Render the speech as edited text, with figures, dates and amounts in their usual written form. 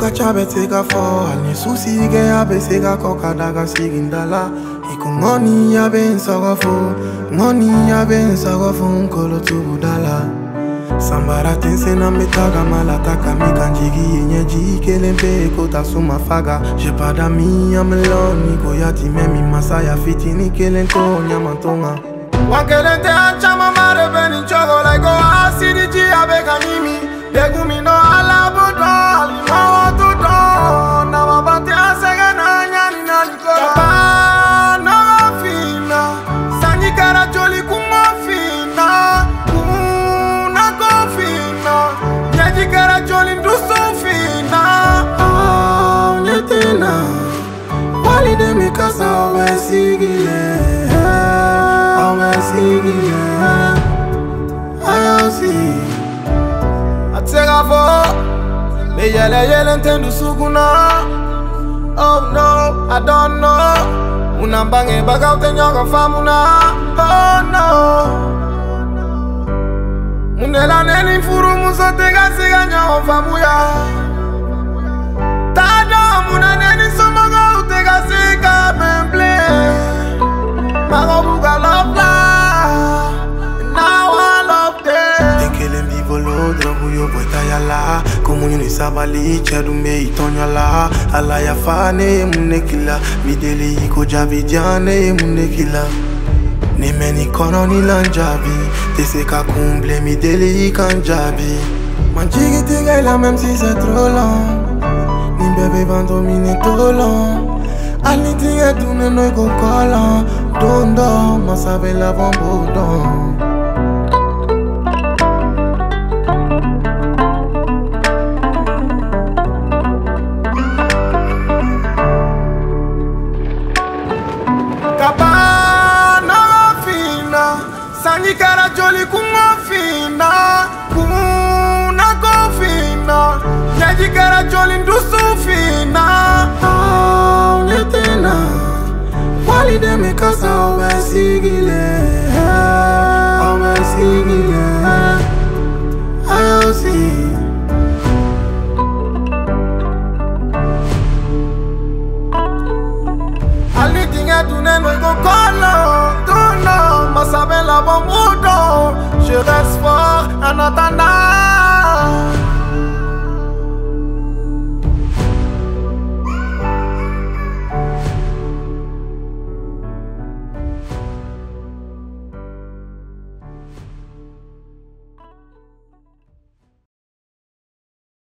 kacha betega fo Alni susi ge abe sega koka daga sigindala Iko ngoni abe nsagafo Ngoni abe nsagafo nkolo tubudala Sambara tense na metaga malataka Mikanjigi yenye jikelempe kota suma faga J'ai pas d'amis à me l'on Niko yati memi masaya fitini kelento nyamantonga Wankelente anchama marebe ni chogo Like go asidi ji abe kanimi Degumi no ala budo Alima watudo Na wabante asega na nyani na nikola Kapa no fina Sanyi kara joli kuma fina Kuna kofina Nyaji kara joli nduso fina Nyetina Wali de mikasa owe sigile Owe sigile Ayosi Atega fo Me yele ntendu suguna Oh no, I don't know Unambange baga utenyoga famuna Oh no Munela neni furu musotega siga nyago famuya Tada muna neni somaga utega siga memble Mago buga love la Now I love them Dekele mbibolo drogu yo boita yala Komunyo ni sabali chedume itonyo la Ala ya fane munekila Mideli iko javidiane munekila Nimeni kono ni lanjabi Teseka kumble mideli ikanjabi Manjigi tigela même si c'est trop long Ni bébé van dominer trop long Alni tige dune no iko kolon Dondo, masabe la bombodon Sanyi kara joli kuma fina Kuna kofina Nyaji kara joli ndusu fina Nyetina Wali de mikasa owe sigile Owe sigile Ayosi Ali tinga dune no iko kolo Masabe la bon moudon Je reste fort en attendant